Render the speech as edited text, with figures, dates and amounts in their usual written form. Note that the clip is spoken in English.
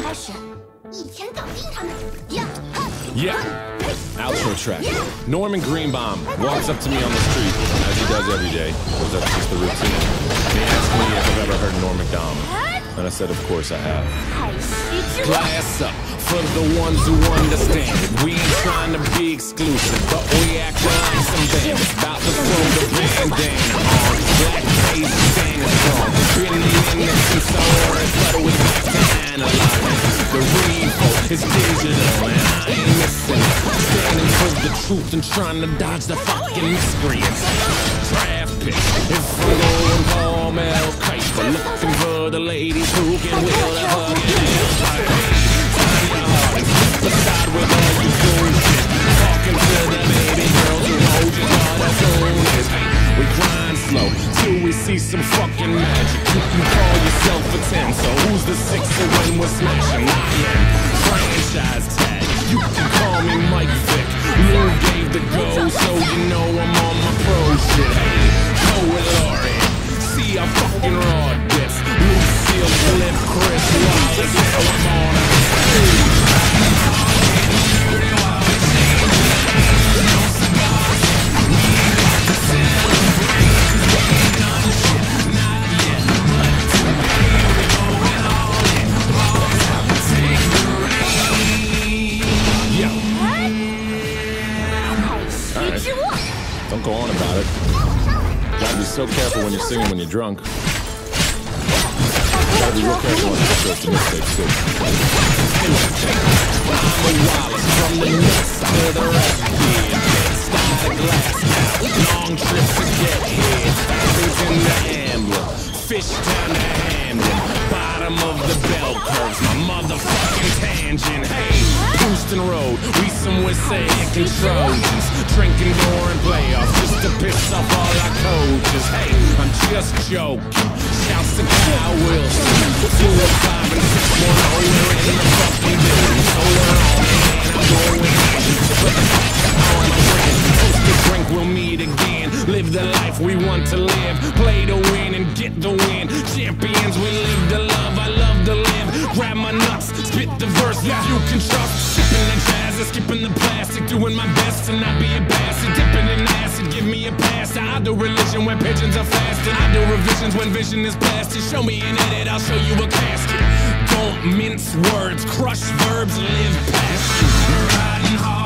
Yeah. Outro track. Norman Greenbaum walks up to me on the street, as he does every day, because that's just the routine. He asked me if I've ever heard Norman Greenbaum, and I said, of course I have. Glass up for the ones who understand it. We ain't trying to be exclusive, but we act like some bandits about to throw the bandana on. Black face standing strong. Been in it since I ordered, but we back to analyze. The revolt is digital, and I ain't missing it. Standing for the truth and trying to dodge the fucking miscreants. Draft pick, if I'm going home, El Kaifa, looking for the ladies who can wheel the hug. Beside with all you bullshit, talking to the baby girls who hold you hard as soon as we grind slow till we see some fucking magic. You can call yourself a 10, so who's the 6 when we're smashing? I am franchise tag. You can call me Mike Vick. Lou gave the go, so you know I'm on my pro shit. Hey, go with Laurie. See our fucking raw dips. Lucille, Flip, Chris Wallace, now I'm on it. Don't go on about it. Gotta be so careful when you're singing when you're drunk. Gotta be real careful when you're supposed to mistakes too. I'm a Wallace from the nuts to the rest. Style glass now. Long trips to get here. Things in the Ambler. Fish down the Hamden. Bottom of the bell curves. My motherfucking tangent. Hey, Houston Road. We some Wissahick and Trojans. Drinking during playoffs just to piss off all our coaches. Hey, I'm just joking. Shouts to Kyle Wilson. 2 or 5 and 6 more. No, we're in the fucking building. So we're on it. And I'm going in. Put the fuck on my friend. Toast to drink, we'll meet again. Live the life we want to live. Play to win and get the win. Champions, we live to love. I love to live. Grab my nuts, spit the verse that you can trust. Sipping the jazz, skipping the plastic. Doing my best to not be a bastard. Dipping in acid, give me a pass. I do religion when pigeons are fasting. I do revisions when vision is blasted. Show me an edit, I'll show you a casket. Don't mince words, crush verbs, live past you. Riding hard.